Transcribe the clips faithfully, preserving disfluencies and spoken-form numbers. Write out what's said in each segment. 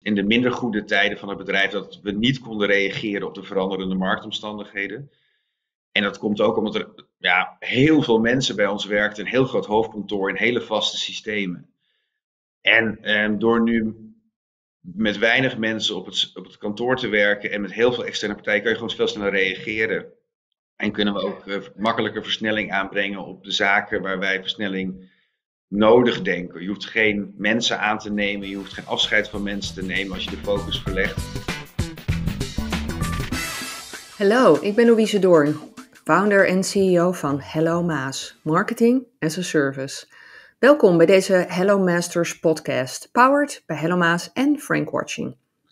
in de minder goede tijden van het bedrijf dat we niet konden reageren op de veranderende marktomstandigheden. En dat komt ook omdat er ja, heel veel mensen bij ons werkten, een heel groot hoofdkantoor in hele vaste systemen. En eh, door nu met weinig mensen op het, op het kantoor te werken en met heel veel externe partijen kun je gewoon veel sneller reageren. En kunnen we ook uh, makkelijker versnelling aanbrengen op de zaken waar wij versnelling nodig denken. Je hoeft geen mensen aan te nemen, je hoeft geen afscheid van mensen te nemen als je de focus verlegt. Hallo, ik ben Louise Doorn, founder en C E O van Hello Maas, Marketing as a Service. Welkom bij deze Hello Masters podcast, powered bij Hello Maas en Frank Watching.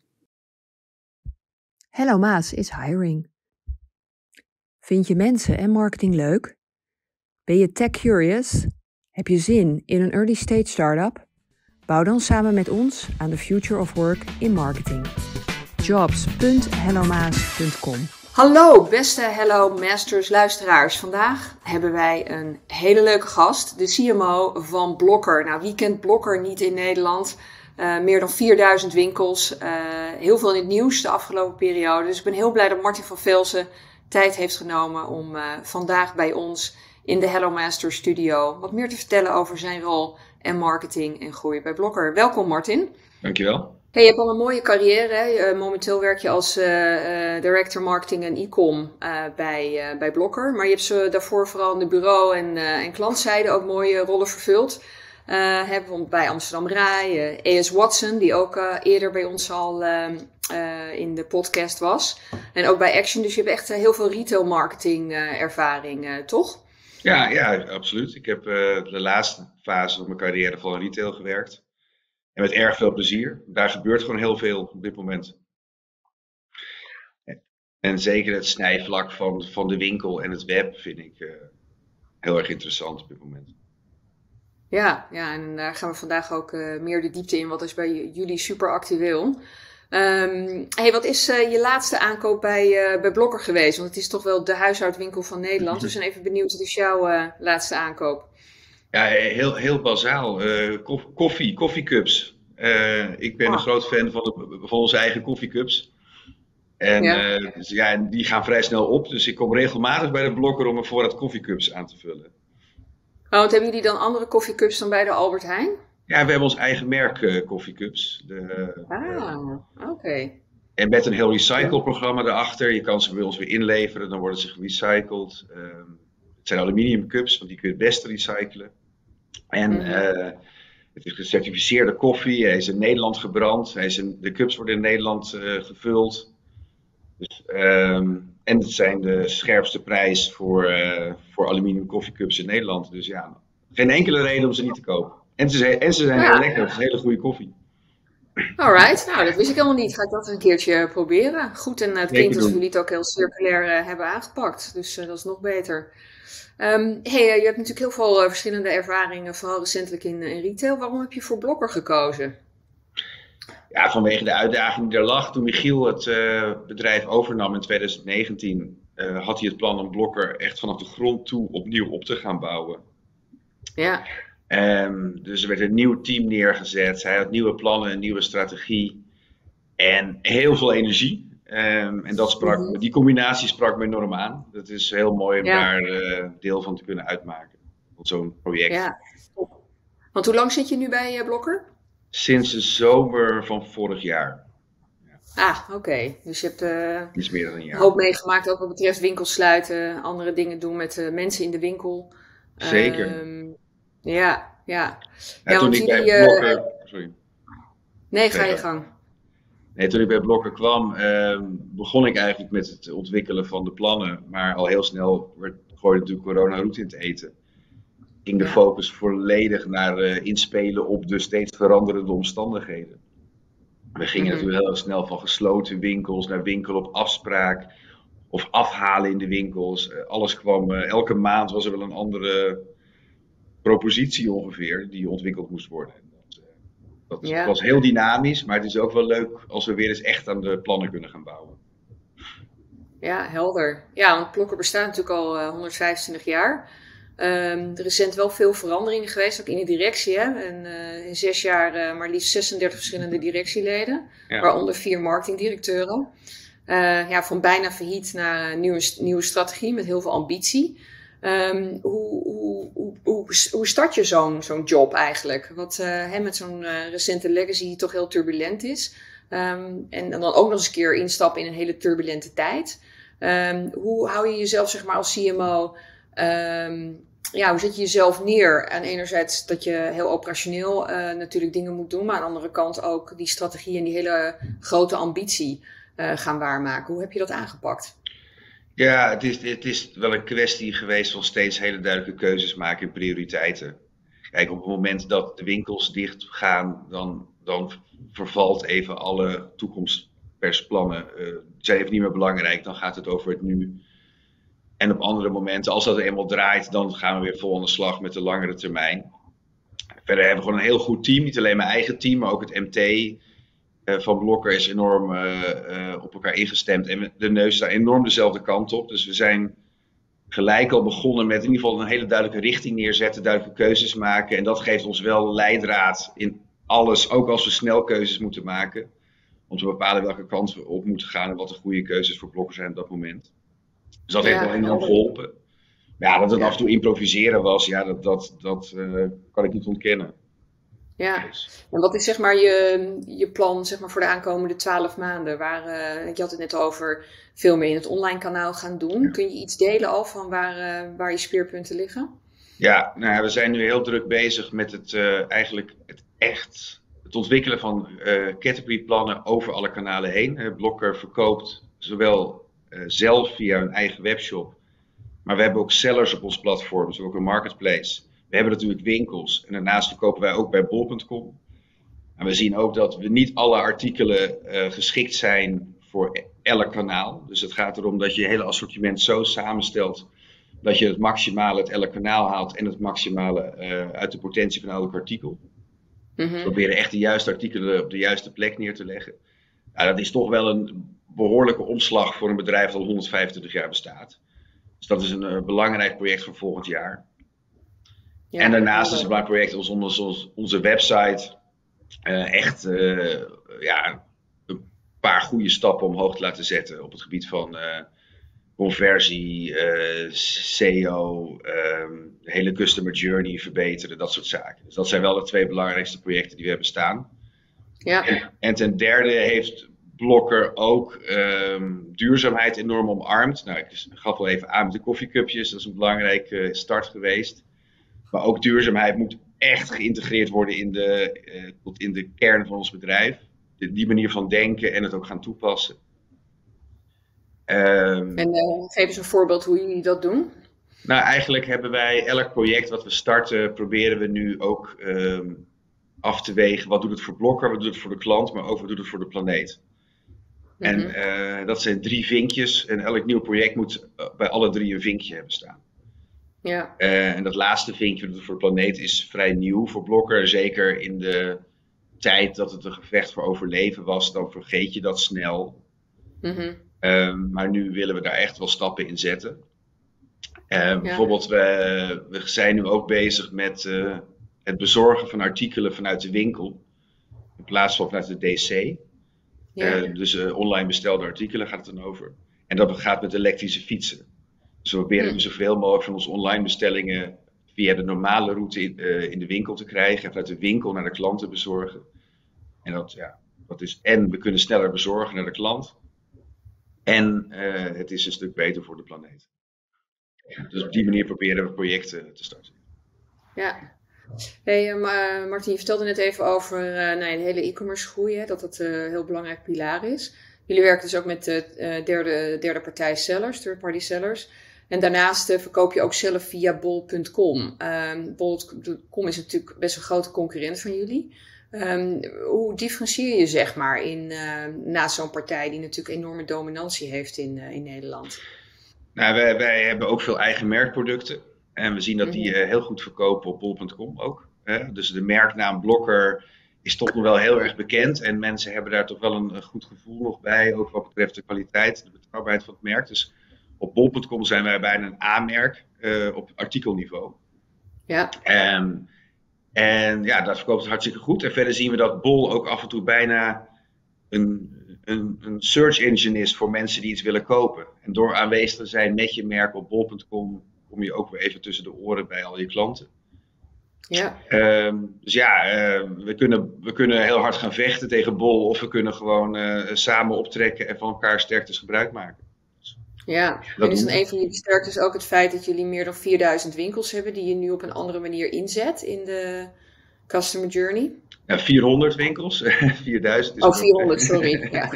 Hello Maas is hiring. Vind je mensen en marketing leuk? Ben je tech curious? Heb je zin in een early stage startup? Bouw dan samen met ons aan the future of work in marketing. jobs punt hellomaas punt com. Hallo beste Hello Masters luisteraars. Vandaag hebben wij een hele leuke gast, de C M O van Blokker. Nou, wie kent Blokker niet in Nederland? Uh, meer dan vierduizend winkels, uh, heel veel in het nieuws de afgelopen periode. Dus ik ben heel blij dat Martin van Velzen tijd heeft genomen om uh, vandaag bij ons in de Hello Masters studio wat meer te vertellen over zijn rol en marketing en groei bij Blokker. Welkom Martin. Dankjewel. Hey, je hebt al een mooie carrière. Hè? Uh, momenteel werk je als uh, uh, director marketing en e-com uh, bij, uh, bij Blokker. Maar je hebt ze daarvoor vooral in de bureau- en, uh, en klantzijde ook mooie rollen vervuld. Uh, hebben we bij Amsterdam Rai, uh, A S Watson, die ook uh, eerder bij ons al uh, uh, in de podcast was. En ook bij Action, dus je hebt echt uh, heel veel retail marketing uh, ervaring, uh, toch? Ja, ja, absoluut. Ik heb uh, de laatste fase van mijn carrière vooral in retail gewerkt. En met erg veel plezier. Daar gebeurt gewoon heel veel op dit moment. En zeker het snijvlak van, van de winkel en het web vind ik uh, heel erg interessant op dit moment. Ja, ja, en daar gaan we vandaag ook uh, meer de diepte in. Wat is bij jullie super actueel? Um, hey, wat is uh, je laatste aankoop bij, uh, bij Blokker geweest? Want het is toch wel de huishoudwinkel van Nederland. Dus we zijn even benieuwd, wat is jouw uh, laatste aankoop? Ja, heel, heel bazaal. Uh, koffie, koffiecups. Uh, ik ben oh. een groot fan van, de, van onze eigen koffiecups. En ja. Uh, dus, ja, die gaan vrij snel op. Dus ik kom regelmatig bij de Blokker om een voorraad koffiecups aan te vullen. Oh, want hebben jullie dan andere koffiecups dan bij de Albert Heijn? Ja, we hebben ons eigen merk uh, koffiecups. De, ah, oké. Okay. En met een heel recycleprogramma erachter. Je kan ze bij ons weer inleveren, dan worden ze gerecycled. Uh, het zijn aluminium cups, want die kun je het beste recyclen. En mm-hmm. uh, het is gecertificeerde koffie. Hij is in Nederland gebrand. Hij is in, de cups worden in Nederland uh, gevuld. Dus, um, en het zijn de scherpste prijs voor, uh, voor aluminium koffiecups in Nederland. Dus ja, geen enkele reden om ze niet te kopen. En ze zijn, en ze zijn ja, heel lekker. Het is hele goede koffie. Alright, nou dat wist ik helemaal niet. Ga ik dat een keertje proberen. Goed, en het klinkt alsof jullie het ook heel circulair uh, hebben aangepakt. Dus uh, dat is nog beter. Um, hey, uh, je hebt natuurlijk heel veel uh, verschillende ervaringen, vooral recentelijk in, uh, in retail. Waarom heb je voor Blokker gekozen? Ja, vanwege de uitdaging die er lag. Toen Michiel het uh, bedrijf overnam in twintig negentien, uh, had hij het plan om Blokker echt vanaf de grond toe opnieuw op te gaan bouwen. Ja. Um, dus er werd een nieuw team neergezet. Hij had nieuwe plannen, een nieuwe strategie en heel veel energie. Um, en dat sprak, mm-hmm. die combinatie sprak me enorm aan. Dat is heel mooi om ja. daar uh, deel van te kunnen uitmaken. Van zo'n project. Ja. Want hoe lang zit je nu bij uh, Blokker? Sinds de zomer van vorig jaar. Ja. Ah, oké. Okay. Dus je hebt uh, iets meer dan een jaar. Een hoop meegemaakt, ook wat betreft winkels sluiten, andere dingen doen met uh, mensen in de winkel. Zeker. Um, ja, ja. ja, ja toen ik bij uh, Blokker... Sorry. Nee, ga je gang. Nee, toen ik bij Blokker kwam, uh, begon ik eigenlijk met het ontwikkelen van de plannen. Maar al heel snel werd, gooide natuurlijk corona roet in het eten. Ging de ja. focus volledig naar uh, inspelen op de steeds veranderende omstandigheden. We gingen mm-hmm. natuurlijk heel snel van gesloten winkels naar winkel op afspraak. Of afhalen in de winkels. Uh, alles kwam, uh, elke maand was er wel een andere propositie ongeveer die ontwikkeld moest worden. Dat, uh, dat ja. was heel dynamisch, maar het is ook wel leuk als we weer eens echt aan de plannen kunnen gaan bouwen. Ja, helder. Ja, want Blokker bestaat natuurlijk al uh, honderdvijfentwintig jaar. Um, er recent wel veel veranderingen geweest, ook in de directie. Hè? En, uh, in zes jaar uh, maar liefst zesendertig verschillende directieleden, ja. Waaronder vier marketingdirecteuren. Uh, ja, van bijna failliet naar een nieuwe, nieuwe strategie met heel veel ambitie. Um, hoe, hoe, hoe, hoe, hoe start je zo'n, zo'n job eigenlijk? Wat uh, hè, met zo'n uh, recente legacy die toch heel turbulent is. Um, en, en dan ook nog eens een keer instappen in een hele turbulente tijd. Um, hoe hou je jezelf zeg maar als C M O... Um, ja, hoe zet je jezelf neer? En enerzijds dat je heel operationeel uh, natuurlijk dingen moet doen, maar aan de andere kant ook die strategie en die hele grote ambitie uh, gaan waarmaken. Hoe heb je dat aangepakt? Ja, het is, het is wel een kwestie geweest van steeds hele duidelijke keuzes maken in prioriteiten. Kijk, op het moment dat de winkels dicht gaan, dan, dan vervalt even alle toekomstpersplannen. Uh, die zijn even niet meer belangrijk, dan gaat het over het nu. En op andere momenten, als dat eenmaal draait, dan gaan we weer vol aan de slag met de langere termijn. Verder hebben we gewoon een heel goed team. Niet alleen mijn eigen team, maar ook het M T uh, van Blokker is enorm uh, uh, op elkaar ingestemd. En de neus staat enorm dezelfde kant op. Dus we zijn gelijk al begonnen met in ieder geval een hele duidelijke richting neerzetten, duidelijke keuzes maken. En dat geeft ons wel leidraad in alles, ook als we snel keuzes moeten maken. Om te bepalen welke kant we op moeten gaan en wat de goede keuzes voor Blokker zijn op dat moment. Dus dat ja, heeft wel enorm geholpen. Ja, dat het ja. af en toe improviseren was, ja, dat, dat, dat uh, kan ik niet ontkennen. Ja, en wat is zeg maar je, je plan zeg maar, voor de aankomende twaalf maanden? Waar, uh, je had het net over veel meer in het online kanaal gaan doen. Ja. Kun je iets delen al van waar, uh, waar je speerpunten liggen? Ja, nou ja, we zijn nu heel druk bezig met het uh, eigenlijk het echt het ontwikkelen van uh, categoryplannen over alle kanalen heen. Uh, Blokker verkoopt zowel Uh, zelf via een eigen webshop. Maar we hebben ook sellers op ons platform, dus ook een marketplace. We hebben natuurlijk winkels en daarnaast verkopen wij ook bij bol punt com. En we zien ook dat we niet alle artikelen uh, geschikt zijn voor elk kanaal. Dus het gaat erom dat je je hele assortiment zo samenstelt dat je het maximale uit elk kanaal haalt en het maximale uh, uit de potentie van elk artikel. Mm-hmm. We proberen echt de juiste artikelen op de juiste plek neer te leggen. Nou, dat is toch wel een behoorlijke omslag voor een bedrijf dat al honderdvijfentwintig jaar bestaat. Dus dat is een uh, belangrijk project voor volgend jaar. Ja, en daarnaast is het een belangrijk project als onze, onze website uh, echt uh, ja, een paar goede stappen omhoog te laten zetten op het gebied van uh, conversie, uh, S E O, um, de hele customer journey verbeteren, dat soort zaken. Dus dat zijn wel de twee belangrijkste projecten die we hebben staan. Ja. En, en ten derde heeft Blokker ook um, duurzaamheid enorm omarmd. Nou, ik gaf al even aan met de koffiecupjes, dat is een belangrijke start geweest. Maar ook duurzaamheid moet echt geïntegreerd worden in de, uh, tot in de kern van ons bedrijf. De, die manier van denken en het ook gaan toepassen. Um, en uh, geef eens een voorbeeld hoe jullie dat doen. Nou, eigenlijk hebben wij elk project wat we starten, proberen we nu ook um, af te wegen. Wat doet het voor Blokker, wat doet het voor de klant, maar ook wat doet het voor de planeet. Mm-hmm. En uh, dat zijn drie vinkjes en elk nieuw project moet uh, bij alle drie een vinkje hebben staan. Ja. Uh, en dat laatste vinkje voor de planeet is vrij nieuw voor Blokker. Zeker in de tijd dat het een gevecht voor overleven was, dan vergeet je dat snel. Mm-hmm. Um, maar nu willen we daar echt wel stappen in zetten. Uh, ja. Bijvoorbeeld, we, we zijn nu ook bezig met uh, het bezorgen van artikelen vanuit de winkel. In plaats van vanuit de D C. Ja. Uh, dus uh, online bestelde artikelen gaat het dan over. En dat gaat met elektrische fietsen. Dus we proberen nu zoveel mogelijk van onze online bestellingen via de normale route in, uh, in de winkel te krijgen. En vanuit de winkel naar de klant te bezorgen. En dat, ja, dat is en we kunnen sneller bezorgen naar de klant. En uh, het is een stuk beter voor de planeet. Dus op die manier proberen we projecten te starten. Ja. Hey, uh, Martin, je vertelde net even over uh, nou, de hele e-commerce groei, hè, dat dat een uh, heel belangrijk pilaar is. Jullie werken dus ook met uh, derde, derde partij sellers, third party sellers. En daarnaast uh, verkoop je ook zelf via bol punt com. Um, bol punt com is natuurlijk best een grote concurrent van jullie. Um, hoe differentieer je zeg maar in, uh, naast zo'n partij die natuurlijk enorme dominantie heeft in, uh, in Nederland? Nou, wij, wij hebben ook veel eigen merkproducten. En we zien dat die uh, heel goed verkopen op bol punt com ook. Hè? Dus de merknaam Blokker is toch nog wel heel erg bekend. En mensen hebben daar toch wel een, een goed gevoel nog bij. Ook wat betreft de kwaliteit, de betrouwbaarheid van het merk. Dus op bol punt com zijn wij bijna een A-merk. uh, op artikelniveau. Ja. Um, en ja, dat verkoopt het hartstikke goed. En verder zien we dat Bol ook af en toe bijna een, een, een search engine is voor mensen die iets willen kopen. En door aanwezig te zijn met je merk op bol punt com kom je ook weer even tussen de oren bij al je klanten. Ja. Um, dus ja, uh, we, kunnen, we kunnen heel hard gaan vechten tegen Bol of we kunnen gewoon uh, samen optrekken en van elkaar sterktes gebruik maken. Ja, en is dan een van jullie sterktes ook het feit dat jullie meer dan vierduizend winkels hebben die je nu op een andere manier inzet in de customer journey? Ja, vierhonderd winkels. vierduizend is oh, vierhonderd, sorry. Ja.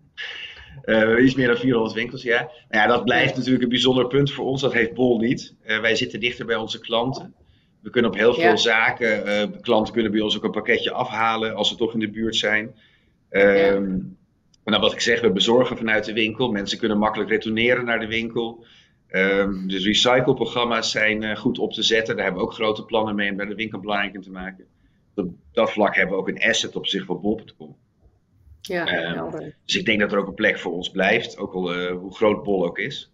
Uh, iets meer dan vierhonderd winkels, ja. Nou ja, dat blijft ja. natuurlijk een bijzonder punt voor ons. Dat heeft Bol niet. Uh, wij zitten dichter bij onze klanten. We kunnen op heel veel ja. zaken, uh, klanten kunnen bij ons ook een pakketje afhalen als ze toch in de buurt zijn. Um, ja. En dan wat ik zeg, we bezorgen vanuit de winkel. Mensen kunnen makkelijk retourneren naar de winkel. Um, dus recycleprogramma's zijn uh, goed op te zetten. Daar hebben we ook grote plannen mee om bij de winkel belangrijk in te maken. Op dat vlak hebben we ook een asset op zich van bol punt com. Ja, helder. Um, dus ik denk dat er ook een plek voor ons blijft, ook al uh, hoe groot Bol ook is.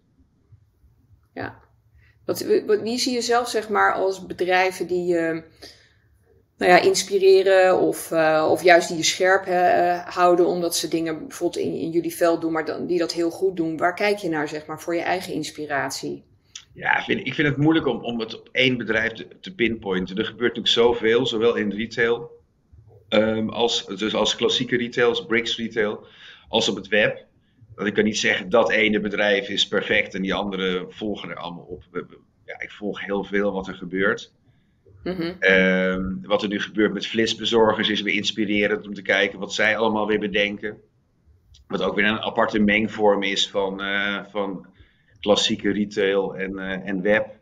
Ja. Wat, wat, wie zie je zelf zeg maar als bedrijven die je uh, nou ja, inspireren of, uh, of juist die je scherp uh, houden omdat ze dingen bijvoorbeeld in, in jullie veld doen, maar dan, die dat heel goed doen. Waar kijk je naar zeg maar voor je eigen inspiratie? Ja, vind, ik vind het moeilijk om, om het op één bedrijf te, te pinpointen. Er gebeurt natuurlijk zoveel, zowel in retail um, als, dus als klassieke retail, als bricks retail, als op het web. Dat ik kan niet zeggen dat ene bedrijf is perfect en die andere volgen er allemaal op. Ja, ik volg heel veel wat er gebeurt. Mm-hmm. Um, wat er nu gebeurt met flitsbezorgers is weer inspirerend om te kijken wat zij allemaal weer bedenken. Wat ook weer een aparte mengvorm is van, uh, van klassieke retail en, uh, en web.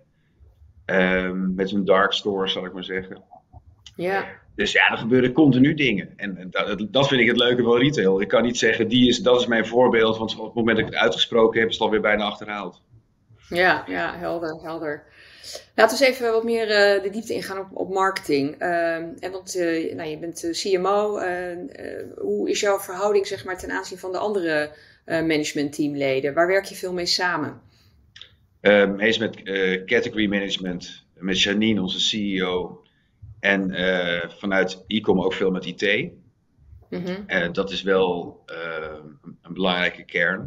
Um, met hun dark stores, zal ik maar zeggen. Ja. Dus ja, er gebeuren continu dingen. En, en dat, dat vind ik het leuke van retail. Ik kan niet zeggen, die is, dat is mijn voorbeeld, want op het moment dat ik het uitgesproken heb, is het alweer bijna achterhaald. Ja, ja, helder, helder. Laten we eens even wat meer uh, de diepte ingaan op, op marketing. Uh, en want uh, nou, je bent uh, C M O. Uh, uh, hoe is jouw verhouding zeg maar, ten aanzien van de andere uh, managementteamleden? Waar werk je veel mee samen? Um, hij is met uh, category management, met Janine, onze C E O. En uh, vanuit e-com ook veel met I T. Mm-hmm. Uh, dat is wel uh, een belangrijke kern.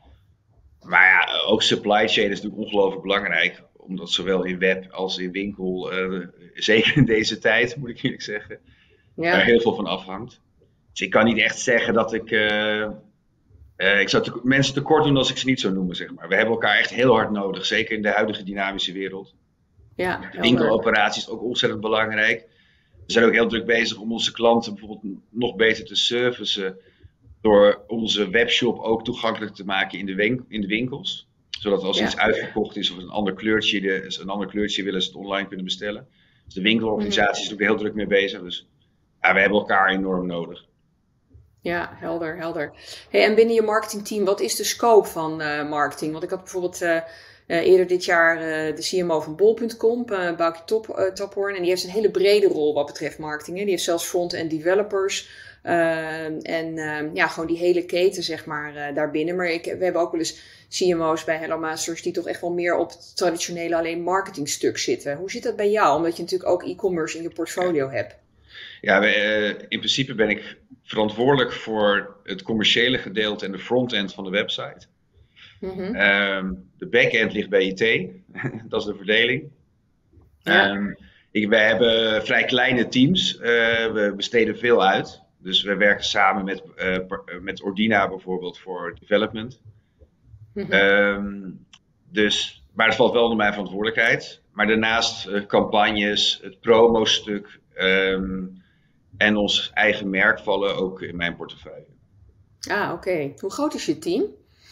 Maar ja, ook supply chain is natuurlijk ongelooflijk belangrijk. Omdat zowel in web als in winkel, uh, zeker in deze tijd moet ik eerlijk zeggen, ja. daar heel veel van afhangt. Dus ik kan niet echt zeggen dat ik... Uh, uh, ik zou te, mensen tekort doen als ik ze niet zou noemen, zeg maar. We hebben elkaar echt heel hard nodig. Zeker in de huidige dynamische wereld. Ja, de winkeloperatie is ook ontzettend belangrijk. We zijn ook heel druk bezig om onze klanten bijvoorbeeld nog beter te servicen. Door onze webshop ook toegankelijk te maken in de, win- in de winkels. Zodat als ja. iets uitverkocht is of een ander kleurtje, de, een ander kleurtje willen ze het online kunnen bestellen. Dus de winkelorganisatie is ook heel druk mee bezig. Dus ja, we hebben elkaar enorm nodig. Ja, helder, helder. Hey, en binnen je marketingteam, wat is de scope van uh, marketing? Want ik had bijvoorbeeld uh, uh, eerder dit jaar uh, de C M O van bol punt com, uh, Boukje Top, uh, Tophoorn. En die heeft een hele brede rol wat betreft marketing. Hè. Die heeft zelfs front-end developers. Uh, en uh, ja, gewoon die hele keten zeg maar uh, daarbinnen. Maar ik, we hebben ook wel eens C M O's bij Hello Masters die toch echt wel meer op het traditionele alleen marketingstuk zitten. Hoe zit dat bij jou? Omdat je natuurlijk ook e-commerce in je portfolio hebt. Ja, we, uh, in principe ben ik verantwoordelijk voor het commerciële gedeelte en de frontend van de website. Mm-hmm. Um, de backend ligt bij I T. Dat is de verdeling. Ja. Um, ik, wij hebben vrij kleine teams. Uh, we besteden veel uit. Dus we werken samen met, uh, met Ordina bijvoorbeeld voor development. Mm-hmm. Um, dus, maar dat valt wel onder mijn verantwoordelijkheid. Maar daarnaast uh, campagnes, het promostuk um, en ons eigen merk vallen ook in mijn portefeuille. Ah, oké. Okay. Hoe groot is je team?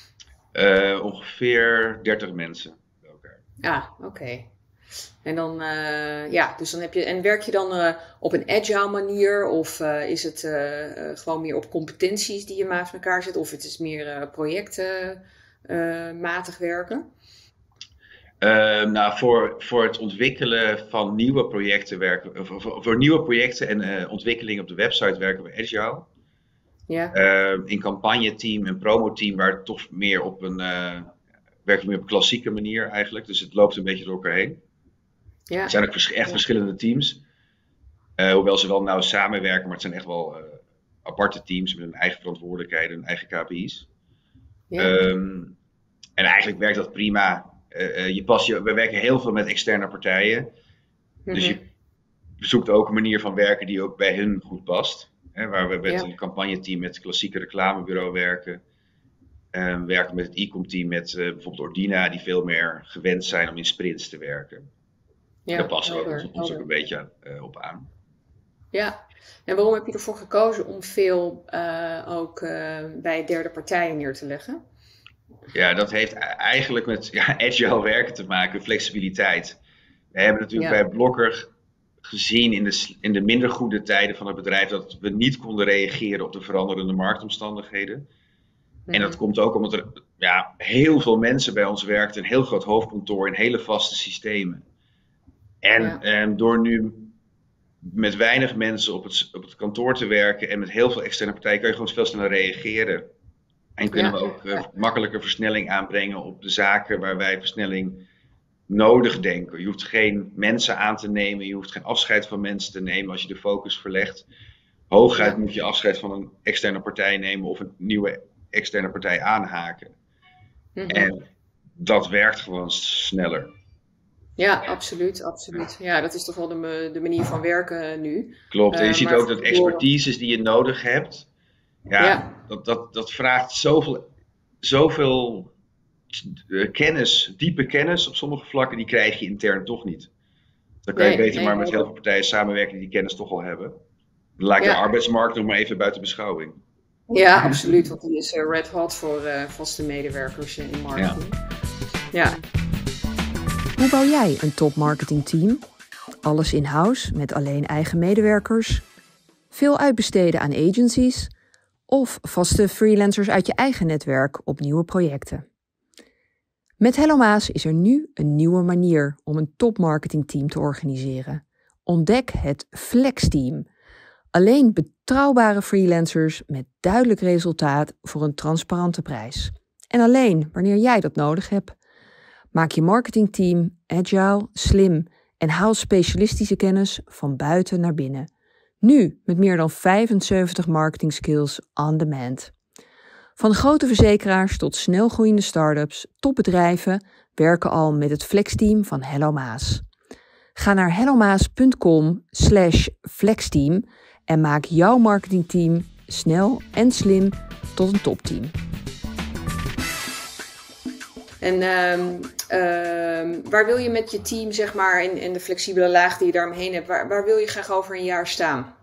Uh, ongeveer dertig mensen bij elkaar. Ah, oké. Okay. En dan, uh, ja, dus dan heb je, en werk je dan uh, op een agile manier of uh, is het uh, uh, gewoon meer op competenties die je naast elkaar zet of het is meer uh, projectmatig uh, werken? Uh, nou, voor, voor het ontwikkelen van nieuwe projecten werken, of, of, voor nieuwe projecten en uh, ontwikkeling op de website werken we agile. Ja. Uh, in campagneteam en promoteam waar het toch meer op een, uh, werken meer op een klassieke manier eigenlijk. Dus het loopt een beetje door elkaar heen. Ja. Het zijn ook vers- echt Ja. verschillende teams. Uh, hoewel ze wel nauw samenwerken, maar het zijn echt wel uh, aparte teams met hun eigen verantwoordelijkheden, hun eigen K P I's. Ja. Um, en eigenlijk werkt dat prima. Uh, uh, je past je, we werken heel veel met externe partijen. Mm-hmm. Dus je zoekt ook een manier van werken die ook bij hun goed past. Hè, waar we met ja. een campagneteam met het klassieke reclamebureau werken. Uh, werken met het e-com team met uh, bijvoorbeeld Ordina, die veel meer gewend zijn om in sprints te werken. Ja, daar passen we ons, ons ook een beetje uh, op aan. Ja, en waarom heb je ervoor gekozen om veel uh, ook uh, bij derde partijen neer te leggen? Ja, dat heeft eigenlijk met ja, agile werken te maken, flexibiliteit. We hebben natuurlijk ja. bij Blokker gezien in de, in de minder goede tijden van het bedrijf dat we niet konden reageren op de veranderende marktomstandigheden. Mm-hmm. En dat komt ook omdat er ja, heel veel mensen bij ons werkten, een heel groot hoofdkantoor in hele vaste systemen. En, ja. en door nu met weinig mensen op het, op het kantoor te werken en met heel veel externe partijen kun je gewoon veel sneller reageren. En kunnen ja. we ook uh, makkelijker versnelling aanbrengen op de zaken waar wij versnelling nodig denken. Je hoeft geen mensen aan te nemen, je hoeft geen afscheid van mensen te nemen als je de focus verlegt. Hooguit ja. moet je afscheid van een externe partij nemen of een nieuwe externe partij aanhaken. Mm-hmm. En dat werkt gewoon sneller. Ja, absoluut, absoluut. Ja, dat is toch wel de, de manier van werken nu. Klopt, en je uh, ziet ook dat expertises die je nodig hebt, ja, ja. Dat, dat, dat vraagt zoveel, zoveel kennis, diepe kennis op sommige vlakken, die krijg je intern toch niet. Dan kan nee, je beter nee, maar met nee. heel veel partijen samenwerken die die kennis toch al hebben. Dan laat ik ja. de arbeidsmarkt nog maar even buiten beschouwing. Ja, absoluut, want die is uh, red hot voor uh, vaste medewerkers in marketing. Ja. ja. Hoe bouw jij een top marketingteam? Alles in-house met alleen eigen medewerkers? Veel uitbesteden aan agencies? Of vaste freelancers uit je eigen netwerk op nieuwe projecten? Met Hello Maas is er nu een nieuwe manier om een top marketingteam te organiseren. Ontdek het Flexteam. Alleen betrouwbare freelancers met duidelijk resultaat voor een transparante prijs. En alleen wanneer jij dat nodig hebt. Maak je marketingteam agile, slim en haal specialistische kennis van buiten naar binnen. Nu met meer dan vijfenzeventig marketing skills on demand. Van grote verzekeraars tot snelgroeiende start-ups, topbedrijven werken al met het flexteam van Hello Maas. Ga naar hellomaas.com slash flexteam en maak jouw marketingteam snel en slim tot een topteam. En uh, uh, waar wil je met je team, zeg maar, in, in de flexibele laag die je daaromheen hebt, waar, waar wil je graag over een jaar staan?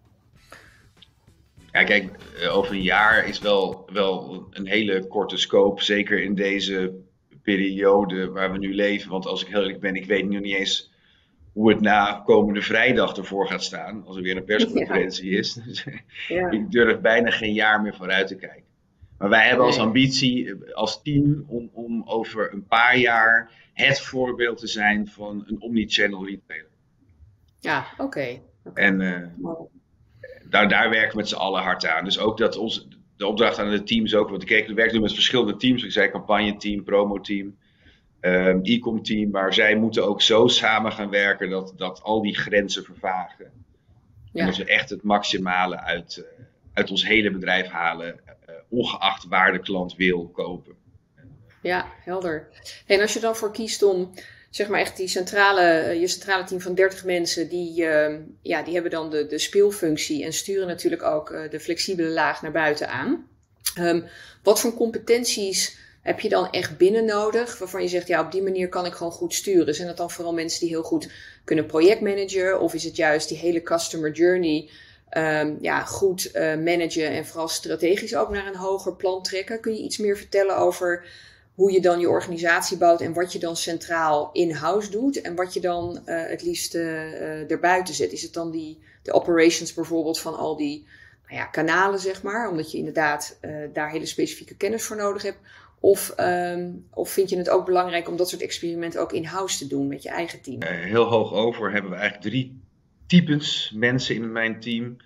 Ja, kijk, over een jaar is wel, wel een hele korte scope, zeker in deze periode waar we nu leven. Want als ik heel eerlijk ben, ik weet nu niet eens hoe het na komende vrijdag ervoor gaat staan, als er weer een persconferentie ja. is. Dus ja. ik durf bijna geen jaar meer vooruit te kijken. Maar wij hebben als ambitie, als team, om, om over een paar jaar het voorbeeld te zijn van een omnichannel retailer. Ja, oké. Okay. Okay. En uh, daar, daar werken we met z'n allen hard aan. Dus ook dat ons, de opdracht aan de teams ook, want ik werk nu met verschillende teams. Ik zei campagneteam, promoteam, um, e-com team. Maar zij moeten ook zo samen gaan werken dat, dat al die grenzen vervagen. Ja. En dat we echt het maximale uit, uh, uit ons hele bedrijf halen. Uh, ongeacht waar de klant wil kopen. Ja, helder. En als je dan voor kiest om, zeg maar echt die centrale, je centrale team van dertig mensen, die, uh, ja, die hebben dan de, de speelfunctie en sturen natuurlijk ook uh, de flexibele laag naar buiten aan. Um, wat voor competenties heb je dan echt binnen nodig, waarvan je zegt, ja, op die manier kan ik gewoon goed sturen? Zijn dat dan vooral mensen die heel goed kunnen projectmanagen, of is het juist die hele customer journey Um, ja, goed uh, managen en vooral strategisch ook naar een hoger plan trekken? Kun je iets meer vertellen over hoe je dan je organisatie bouwt en wat je dan centraal in-house doet en wat je dan uh, het liefst uh, erbuiten zet? Is het dan die, de operations bijvoorbeeld van al die nou ja, kanalen, zeg maar, omdat je inderdaad uh, daar hele specifieke kennis voor nodig hebt? Of, um, of vind je het ook belangrijk om dat soort experimenten ook in-house te doen met je eigen team? Uh, heel hoog over hebben we eigenlijk drie types mensen in mijn team.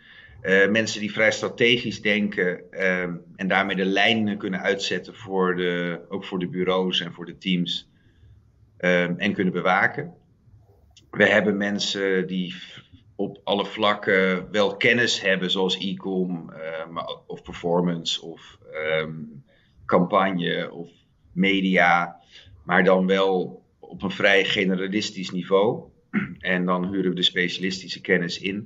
Uh, mensen die vrij strategisch denken um, en daarmee de lijnen kunnen uitzetten voor de, ook voor de bureaus en voor de teams um, en kunnen bewaken. We hebben mensen die op alle vlakken wel kennis hebben, zoals e-com uh, of performance of um, campagne of media, maar dan wel op een vrij generalistisch niveau. En dan huren we de specialistische kennis in.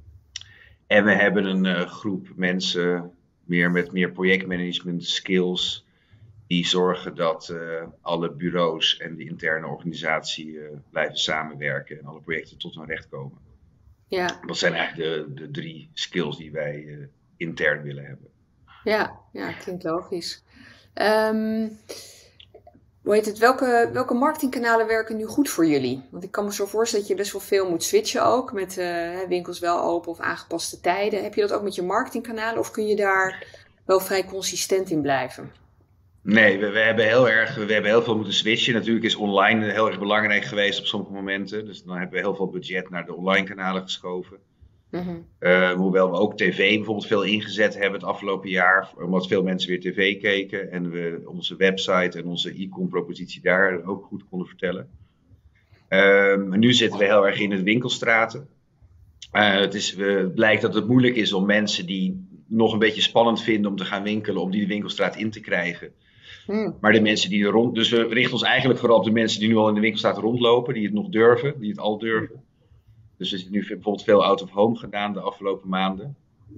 En we hebben een uh, groep mensen meer met meer projectmanagement skills die zorgen dat uh, alle bureaus en de interne organisatie uh, blijven samenwerken en alle projecten tot hun recht komen. Ja. Dat zijn eigenlijk de, de drie skills die wij uh, intern willen hebben. Ja, ja, klinkt logisch. Um, hoe heet het? Welke, welke marketingkanalen werken nu goed voor jullie? Want ik kan me zo voorstellen dat je best wel veel moet switchen ook. Met uh, winkels wel open of aangepaste tijden. Heb je dat ook met je marketingkanalen of kun je daar wel vrij consistent in blijven? Nee, we, we hebben heel erg, we hebben heel veel moeten switchen. Natuurlijk is online heel erg belangrijk geweest op sommige momenten. Dus dan hebben we heel veel budget naar de online kanalen geschoven. Mm-hmm. Uh, hoewel we ook tv bijvoorbeeld veel ingezet hebben het afgelopen jaar. Omdat veel mensen weer tv keken. En we onze website en onze e-com propositie daar ook goed konden vertellen. Uh, maar nu zitten we heel erg in het winkelstraten. Uh, het is, uh, het blijkt dat het moeilijk is om mensen die nog een beetje spannend vinden om te gaan winkelen, om die de winkelstraat in te krijgen. Hmm. Maar de mensen die er rond... Dus we richten ons eigenlijk vooral op de mensen die nu al in de winkelstraat rondlopen, die het nog durven, die het al durven. Dus we hebben nu bijvoorbeeld veel out of home gedaan de afgelopen maanden.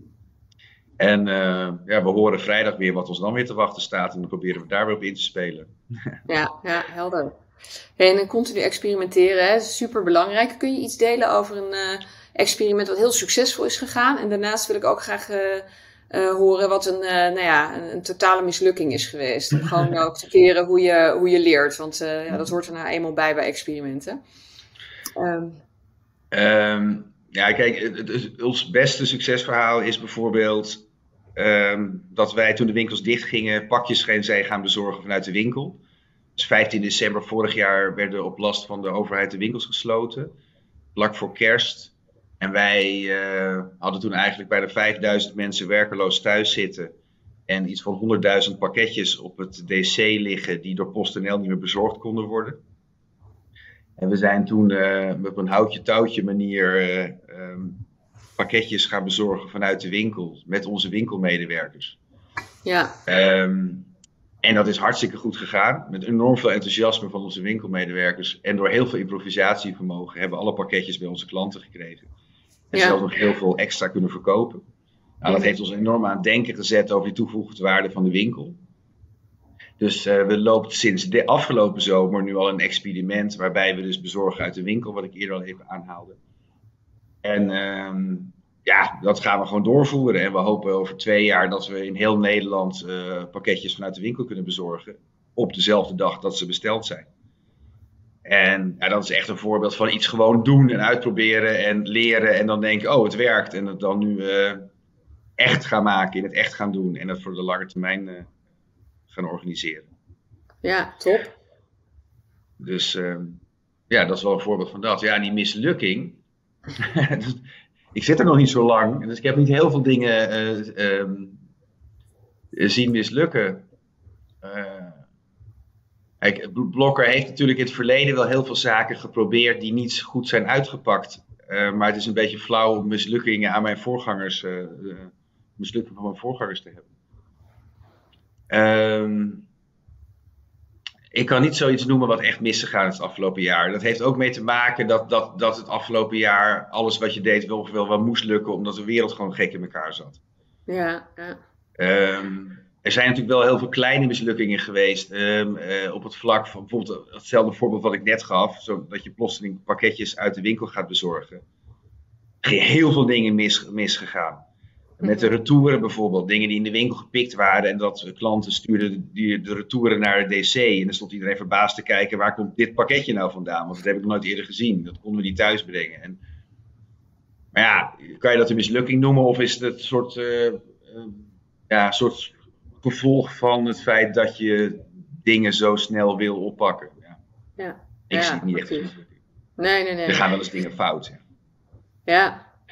En uh, ja, we horen vrijdag weer wat ons dan weer te wachten staat en dan proberen we daar weer op in te spelen. Ja, ja, helder. Hey, en continu experimenteren, hè, is super belangrijk. Kun je iets delen over een uh, experiment wat heel succesvol is gegaan? En daarnaast wil ik ook graag uh, uh, horen wat een, uh, nou ja, een, een totale mislukking is geweest. Om gewoon ook te keren hoe je, hoe je leert. Want uh, ja, dat hoort er nou eenmaal bij bij experimenten. Um. Um, ja, kijk, het, het, ons beste succesverhaal is bijvoorbeeld um, dat wij toen de winkels dichtgingen pakjes zijn gaan bezorgen vanuit de winkel. Dus vijftien december vorig jaar werden op last van de overheid de winkels gesloten. Vlak voor kerst. En wij uh, hadden toen eigenlijk bijna vijfduizend mensen werkeloos thuis zitten. En iets van honderdduizend pakketjes op het D C liggen die door PostNL niet meer bezorgd konden worden. En we zijn toen uh, op een houtje touwtje manier uh, um, pakketjes gaan bezorgen vanuit de winkel. Met onze winkelmedewerkers. Ja. Um, En dat is hartstikke goed gegaan. Met enorm veel enthousiasme van onze winkelmedewerkers. En door heel veel improvisatievermogen hebben we alle pakketjes bij onze klanten gekregen. En ja. zelfs nog heel veel extra kunnen verkopen. Nou, dat heeft ons enorm aan het denken gezet over die toegevoegde waarde van de winkel. Dus uh, we lopen sinds de afgelopen zomer nu al een experiment. Waarbij we dus bezorgen uit de winkel, wat ik eerder al even aanhaalde. En um, ja, dat gaan we gewoon doorvoeren. En we hopen over twee jaar dat we in heel Nederland uh, pakketjes vanuit de winkel kunnen bezorgen. Op dezelfde dag dat ze besteld zijn. En ja, dat is echt een voorbeeld van iets gewoon doen en uitproberen en leren. En dan denken, oh het werkt. En het dan nu uh, echt gaan maken, in het echt gaan doen. En dat voor de lange termijn uh, gaan organiseren. Ja, top. Dus uh, ja, dat is wel een voorbeeld van dat. Ja, die mislukking... Ik zit er nog niet zo lang, dus ik heb niet heel veel dingen uh, um, zien mislukken. Uh, kijk, Blokker heeft natuurlijk in het verleden wel heel veel zaken geprobeerd die niet goed zijn uitgepakt. Uh, maar het is een beetje flauw om mislukkingen aan mijn voorgangers, uh, uh, mislukkingen van mijn voorgangers te hebben. Um, Ik kan niet zoiets noemen wat echt misgegaan is het afgelopen jaar. Dat heeft ook mee te maken dat, dat, dat het afgelopen jaar alles wat je deed wel, wel, wel moest lukken. Omdat de wereld gewoon gek in elkaar zat. Ja, ja. Um, er zijn natuurlijk wel heel veel kleine mislukkingen geweest. Um, uh, op het vlak van bijvoorbeeld hetzelfde voorbeeld wat ik net gaf. Zo dat je plotseling pakketjes uit de winkel gaat bezorgen. Er zijn heel veel dingen mis, misgegaan. Met de retouren bijvoorbeeld, dingen die in de winkel gepikt waren en dat klanten stuurden die, de retouren naar het D C. En dan stond iedereen verbaasd te kijken, waar komt dit pakketje nou vandaan? Want dat heb ik nog nooit eerder gezien, dat konden we niet thuis brengen. En, maar ja, kan je dat een mislukking noemen of is het een soort, uh, uh, ja, soort gevolg van het feit dat je dingen zo snel wil oppakken? Ja. Ja. Ik ja, zie het niet echt als mislukking. Nee, nee, nee. Er gaan wel eens dingen fout. Ja. Ja.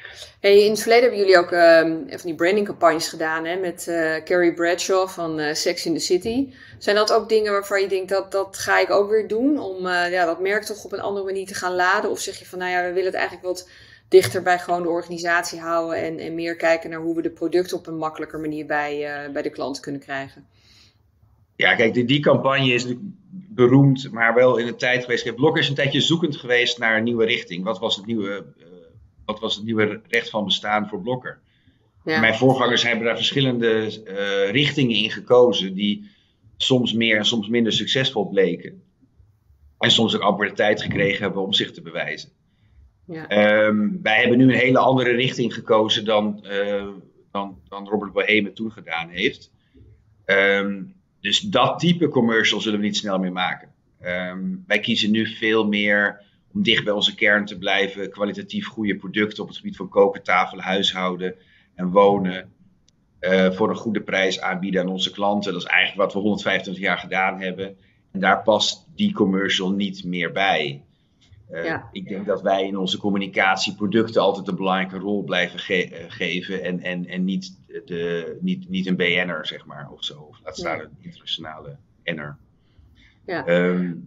Hey, in het verleden hebben jullie ook uh, van die brandingcampagnes gedaan, hè, met uh, Carrie Bradshaw van uh, Sex in the City. Zijn dat ook dingen waarvan je denkt dat dat ga ik ook weer doen om uh, ja, dat merk toch op een andere manier te gaan laden? Of zeg je van nou ja, we willen het eigenlijk wat dichter bij gewoon de organisatie houden en, en meer kijken naar hoe we de producten op een makkelijker manier bij, uh, bij de klant kunnen krijgen? Ja, kijk, die, die campagne is natuurlijk beroemd, maar wel in een tijd geweest. Blokker is een tijdje zoekend geweest naar een nieuwe richting. Wat was het nieuwe, uh, wat was het nieuwe recht van bestaan voor Blokker? Ja. Mijn voorgangers hebben daar verschillende uh, richtingen in gekozen, die soms meer en soms minder succesvol bleken. En soms ook amper de tijd gekregen hebben om zich te bewijzen. Ja. Um, wij hebben nu een hele andere richting gekozen dan, uh, dan, dan Robert Bohemen toen gedaan heeft. Um, dus dat type commercial zullen we niet snel meer maken. Um, wij kiezen nu veel meer om dicht bij onze kern te blijven. Kwalitatief goede producten op het gebied van koken, tafelen, huishouden en wonen. Uh, voor een goede prijs aanbieden aan onze klanten. Dat is eigenlijk wat we honderdvijfentwintig jaar gedaan hebben. En daar past die commercial niet meer bij. Uh, ja. Ik denk dat wij in onze communicatie producten altijd een belangrijke rol blijven ge- uh, geven. En, en, en niet, de, niet, niet een B N'er, zeg maar, of zo. Of laat staan ja. een internationale N'er. Ja. Um,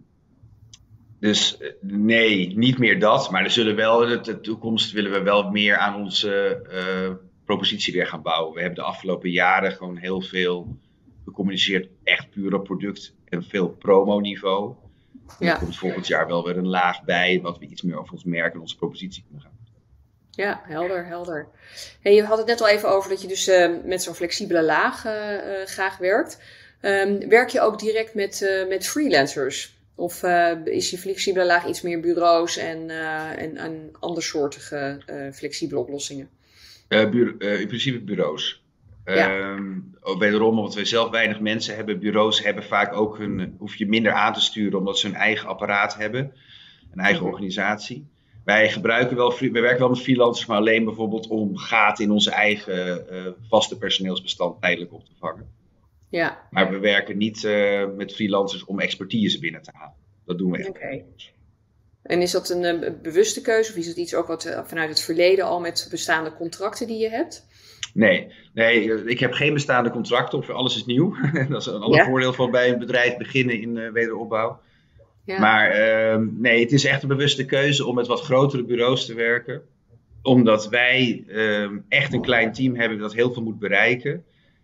dus uh, nee, niet meer dat. Maar er zullen wel in de toekomst willen we wel meer aan onze uh, propositie weer gaan bouwen. We hebben de afgelopen jaren gewoon heel veel gecommuniceerd, echt puur op product en veel promo-niveau. Ja. Er komt volgend jaar wel weer een laag bij, wat we iets meer over ons merk en onze propositie kunnen gaan. Ja, helder, helder. Hey, je had het net al even over dat je dus uh, met zo'n flexibele laag uh, uh, graag werkt. Um, werk je ook direct met, uh, met freelancers? Of uh, is je flexibele laag iets meer bureaus en, uh, en, en andersoortige uh, flexibele oplossingen? Uh, bureau, uh, in principe bureaus. Ja. Um, wederom, omdat we zelf weinig mensen hebben, bureaus hebben vaak ook hun, hoef je minder aan te sturen omdat ze hun eigen apparaat hebben, een eigen mm-hmm. organisatie. Wij gebruiken wel, wij werken wel met freelancers, maar alleen bijvoorbeeld om gaten in onze eigen uh, vaste personeelsbestand tijdelijk op te vangen. Ja. Maar we werken niet uh, met freelancers om expertise binnen te halen. Dat doen we echt. Okay. En is dat een, een bewuste keuze of is het iets ook wat uh, vanuit het verleden al met bestaande contracten die je hebt? Nee, nee, ik heb geen bestaande contracten, of alles is nieuw. Dat is een ander ja. voordeel van bij een bedrijf beginnen in uh, wederopbouw. Ja. Maar uh, nee, het is echt een bewuste keuze om met wat grotere bureaus te werken. Omdat wij uh, echt een klein team hebben dat heel veel moet bereiken.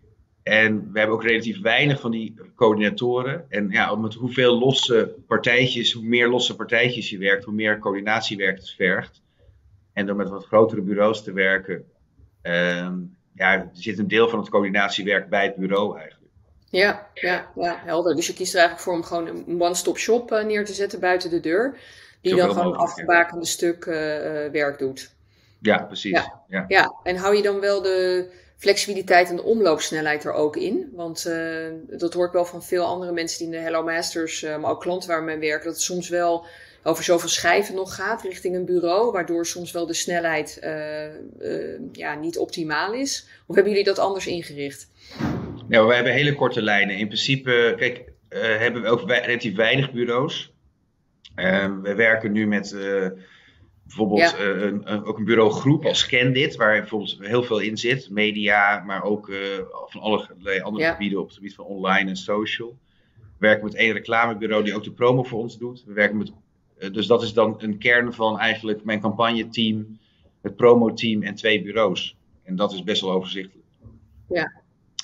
En we hebben ook relatief weinig van die coördinatoren. En ja, met hoeveel losse partijtjes, hoe meer losse partijtjes je werkt, hoe meer coördinatiewerk het vergt. En door met wat grotere bureaus te werken, uh, ja, er zit een deel van het coördinatiewerk bij het bureau eigenlijk. Ja, ja, ja, helder. Dus je kiest er eigenlijk voor om gewoon een one-stop shop uh, neer te zetten buiten de deur. Die Zoveel dan gewoon een afgebakende ja. stuk uh, werk doet. Ja, precies. Ja. Ja. ja, en hou je dan wel de flexibiliteit en de omloopsnelheid er ook in? Want uh, dat hoor ik wel van veel andere mensen die in de Hello Masters, uh, maar ook klanten waar we mee werken, dat het soms wel over zoveel schijven nog gaat richting een bureau, waardoor soms wel de snelheid uh, uh, ja, niet optimaal is. Of hebben jullie dat anders ingericht? Nou, wij hebben hele korte lijnen. In principe, kijk, uh, hebben we ook wij, relatief weinig bureaus. Uh, we werken nu met uh, bijvoorbeeld ja. uh, een, een, ook een bureaugroep als Candid, waar bijvoorbeeld heel veel in zit. Media, maar ook uh, van allerlei andere ja. gebieden op het gebied van online en social. We werken met één reclamebureau die ook de promo voor ons doet. We werken met, uh, dus dat is dan een kern van eigenlijk mijn campagneteam, het promoteam en twee bureaus. En dat is best wel overzichtelijk. Ja.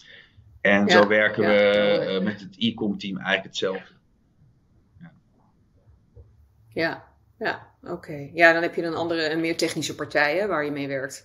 En ja, zo werken ja, we uh, met het e-com team eigenlijk hetzelfde. Ja, ja, ja oké. Okay. Ja, dan heb je een andere, een meer technische partij hè, waar je mee werkt.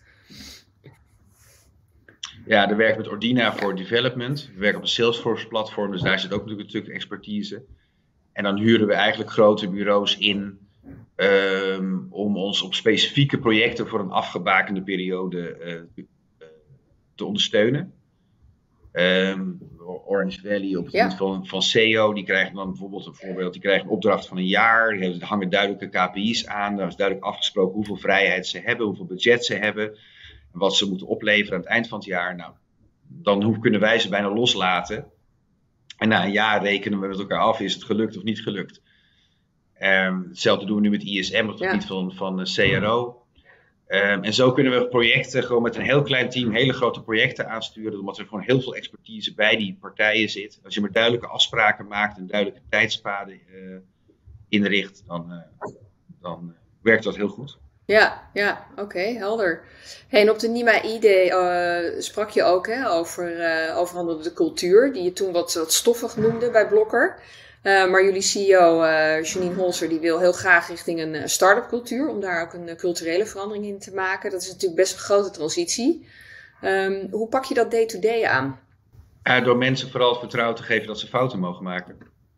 Ja, we werken met Ordina voor development. We werken op een Salesforce platform, dus daar zit ook natuurlijk een stuk expertise. En dan huren we eigenlijk grote bureaus in um, om ons op specifieke projecten voor een afgebakende periode uh, te ondersteunen. Um, Orange Valley op het gebied ja. van, van S E O, die krijgen dan bijvoorbeeld een voorbeeld, die krijgen een opdracht van een jaar, die hebben, er hangen duidelijke K P I's aan, daar is duidelijk afgesproken hoeveel vrijheid ze hebben, hoeveel budget ze hebben, en wat ze moeten opleveren aan het eind van het jaar. Nou, dan hoe kunnen wij ze bijna loslaten en na een jaar rekenen we met elkaar af, is het gelukt of niet gelukt. Um, hetzelfde doen we nu met I S M op het gebied ja. van, van C R O. Um, en zo kunnen we projecten gewoon met een heel klein team hele grote projecten aansturen. Omdat er gewoon heel veel expertise bij die partijen zit. Als je maar duidelijke afspraken maakt en duidelijke tijdspaden uh, inricht, dan, uh, dan uh, werkt dat heel goed. Ja, ja, oké, okay, helder. Hey, en op de Nima I D uh, sprak je ook hè, over, uh, over andere de cultuur, die je toen wat, wat stoffig noemde bij Blokker. Uh, maar jullie C E O uh, Janine Holzer die wil heel graag richting een uh, start-up cultuur, om daar ook een uh, culturele verandering in te maken. Dat is natuurlijk best een grote transitie. Um, hoe pak je dat day-to-day aan? Uh, door mensen vooral het vertrouwen te geven dat ze fouten mogen maken.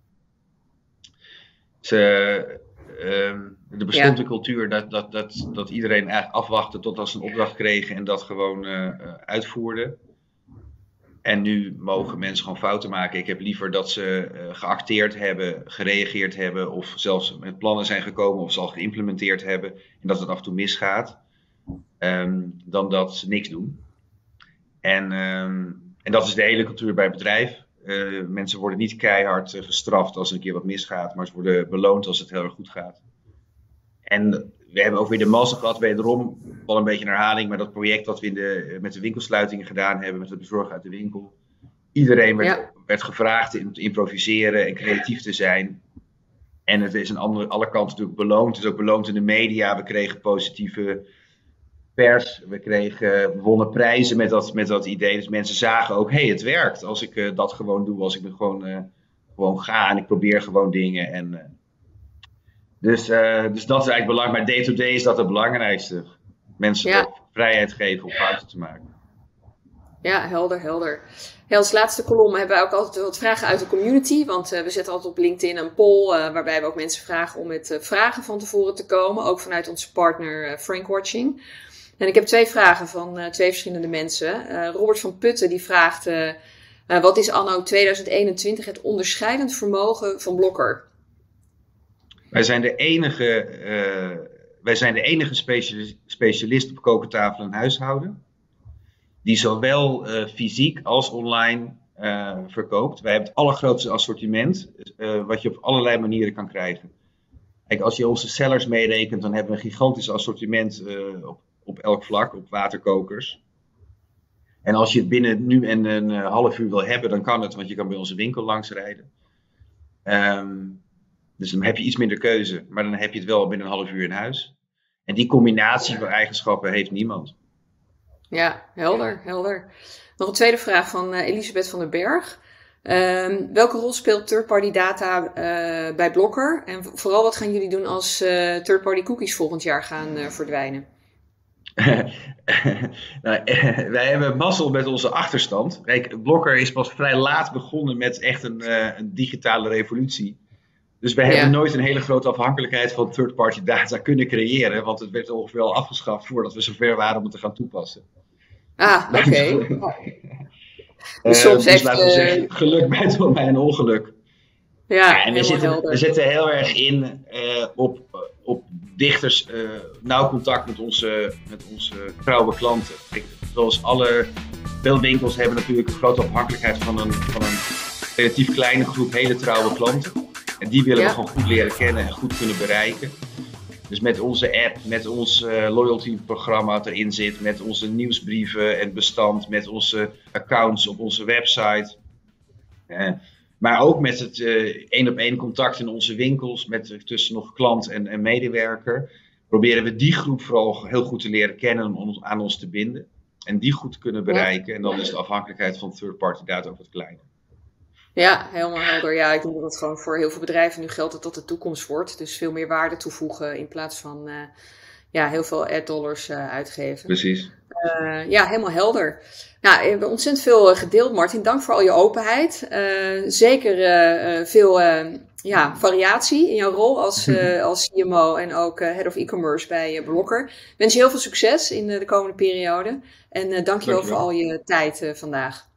Ze... Um, er bestond ja. een cultuur dat, dat, dat, dat iedereen eigenlijk afwachtte tot als ze een opdracht kregen en dat gewoon uh, uitvoerde. En nu mogen mensen gewoon fouten maken. Ik heb liever dat ze uh, geacteerd hebben, gereageerd hebben of zelfs met plannen zijn gekomen of ze al geïmplementeerd hebben en dat het af en toe misgaat, um, dan dat ze niks doen. En, um, en dat is de hele cultuur bij het bedrijf. Uh, mensen worden niet keihard uh, gestraft als er een keer wat misgaat, maar ze worden beloond als het heel erg goed gaat. En we hebben ook weer de mazzel gehad, wederom, wel een beetje een herhaling, maar dat project dat we in de, met de winkelsluitingen gedaan hebben, met het bezorgen uit de winkel. Iedereen werd, ja. werd gevraagd te improviseren en creatief te zijn. En het is aan andere, alle kanten natuurlijk beloond. Het is ook beloond in de media. We kregen positieve pers. We kregen, we wonnen prijzen met dat, met dat idee. Dus mensen zagen ook, hé, hey, het werkt. Als ik uh, dat gewoon doe, als ik er gewoon, uh, gewoon ga en ik probeer gewoon dingen. En, uh, dus, uh, dus dat is eigenlijk belangrijk. Maar day-to-day is dat het belangrijkste. Mensen ja. vrijheid geven om fouten te maken. Ja, helder, helder. Ja, als laatste kolom hebben we ook altijd wat vragen uit de community. Want uh, we zetten altijd op LinkedIn een poll uh, waarbij we ook mensen vragen om met uh, vragen van tevoren te komen. Ook vanuit onze partner uh, Frankwatching. En ik heb twee vragen van uh, twee verschillende mensen. Uh, Robert van Putten die vraagt, uh, uh, wat is anno tweeduizend eenentwintig het onderscheidend vermogen van Blokker? Wij zijn de enige, uh, wij zijn de enige specialist, specialist op kokentafel en huishouden. Die zowel uh, fysiek als online uh, verkoopt. Wij hebben het allergrootste assortiment, uh, wat je op allerlei manieren kan krijgen. Kijk, als je onze sellers meerekent, dan hebben we een gigantisch assortiment uh, op, op elk vlak, op waterkokers. En als je het binnen nu en een uh, half uur wil hebben, dan kan het, want je kan bij onze winkel langs rijden. Um, dus dan heb je iets minder keuze, maar dan heb je het wel binnen een half uur in huis. En die combinatie van eigenschappen heeft niemand. Ja, helder, helder. Nog een tweede vraag van uh, Elisabeth van den Berg. Um, welke rol speelt third-party data uh, bij Blokker? En vooral wat gaan jullie doen als uh, third-party cookies volgend jaar gaan uh, verdwijnen? nou, wij hebben mazzel met onze achterstand. Kijk, Blokker is pas vrij laat begonnen met echt een, uh, een digitale revolutie. Dus wij ja. hebben nooit een hele grote afhankelijkheid van third-party data kunnen creëren. Want het werd ongeveer al afgeschaft voordat we zover waren om het te gaan toepassen. Ah, oké. Okay. uh, dus soms dus laten we zeggen, geluk bijt wel bij een ongeluk. Ja, ja en we zitten, we zitten heel erg in uh, op, op dichters uh, nauw contact met onze, met onze trouwe klanten. Kijk, zoals alle veel winkels hebben natuurlijk een grote afhankelijkheid van een, van een relatief kleine groep hele trouwe klanten. En die willen ja. we gewoon goed leren kennen en goed kunnen bereiken. Dus met onze app, met ons uh, loyalty programma dat erin zit, met onze nieuwsbrieven en bestand, met onze accounts op onze website. Uh, maar ook met het één op één contact in onze winkels, met uh, tussen nog klant en, en medewerker. Proberen we die groep vooral heel goed te leren kennen om ons, aan ons te binden. En die goed te kunnen bereiken. En dan is de afhankelijkheid van third-party data ook wat kleiner. Ja, helemaal helder. Ja, ik denk dat het gewoon voor heel veel bedrijven nu geldt dat dat de toekomst wordt. Dus veel meer waarde toevoegen in plaats van uh, ja, heel veel ad dollars uh, uitgeven. Precies. Uh, ja, helemaal helder. Nou, we hebben ontzettend veel uh, gedeeld, Martin. Dank voor al je openheid. Uh, zeker uh, uh, veel uh, ja, variatie in jouw rol als, uh, als C M O en ook uh, Head of E-commerce bij uh, Blokker. Ik wens je heel veel succes in uh, de komende periode. En uh, dank je wel voor al je tijd uh, vandaag.